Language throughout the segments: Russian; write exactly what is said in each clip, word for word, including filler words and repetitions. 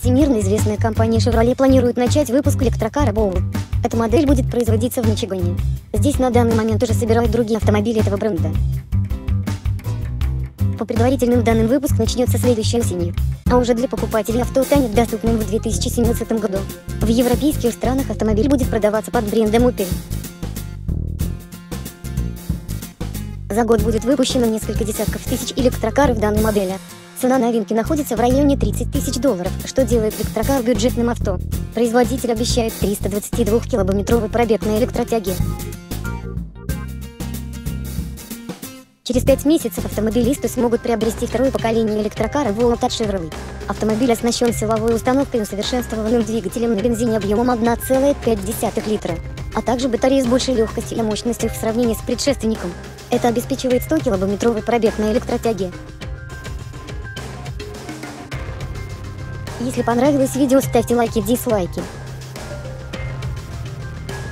Всемирно известная компания Chevrolet планирует начать выпуск электрокара Bolt. Эта модель будет производиться в Мичигане. Здесь на данный момент уже собирают другие автомобили этого бренда. По предварительным данным, выпуск начнется следующей осенью, а уже для покупателей авто станет доступным в две тысячи семнадцатом году. В европейских странах автомобиль будет продаваться под брендом Opel. За год будет выпущено несколько десятков тысяч электрокаров данной модели. Цена новинки находится в районе тридцати тысяч долларов, что делает электрокар бюджетным авто. Производитель обещает триста двадцатидвухкилометровый пробег на электротяге. Через пять месяцев автомобилисты смогут приобрести второе поколение электрокара Volt от Chevrolet. Автомобиль оснащен силовой установкой и усовершенствованным двигателем на бензине объемом одна целая пять десятых литра, а также батареей с большей легкостью и мощностью в сравнении с предшественником. Это обеспечивает стокилометровый пробег на электротяге. Если понравилось видео, ставьте лайки, дизлайки.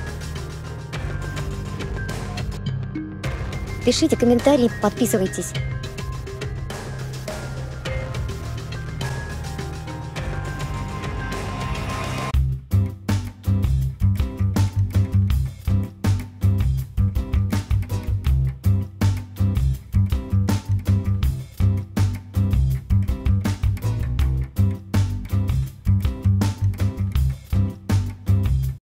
Пишите комментарии, подписывайтесь.